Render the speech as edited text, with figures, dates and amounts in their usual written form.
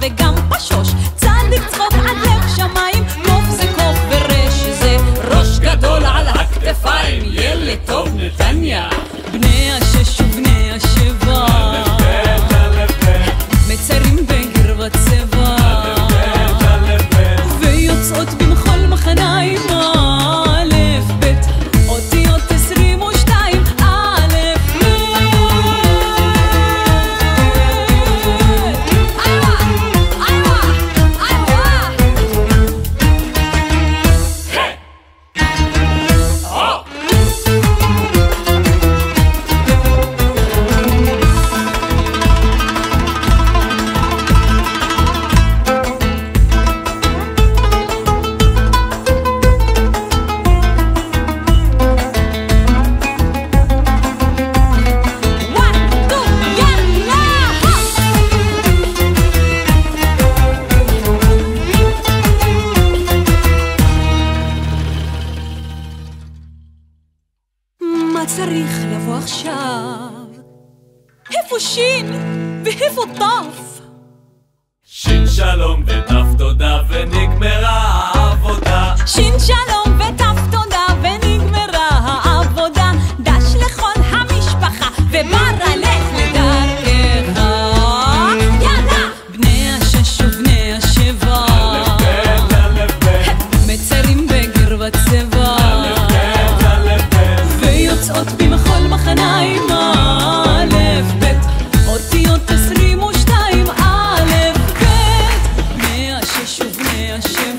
וגם פשוש, צדיק צחוק עד לב שמיים, קוף זה קוף ורש זה ראש גדול על הכתפיים, ילד טוב נתניה, בני השש ובני השבע, מצרים בגרבת צבע, ויוצאות במחול מחניים, אלף בית, אותיות 22, אלף בית. מה צריך לבוא עכשיו? איפה שין ואיפה תף? שין שלום ותף תודה ונגמרה העבודה, שין שלום ותף תודה ונגמרה העבודה, דש לכל המשפחה ובר הלך לדרכך, יאללה! בני השש ובני השבע, מצרים בגרבת צבע, ויוצאות במחול מחניים, אלף בית, אותיות 22, אלף בית, בני השש ובני השבע,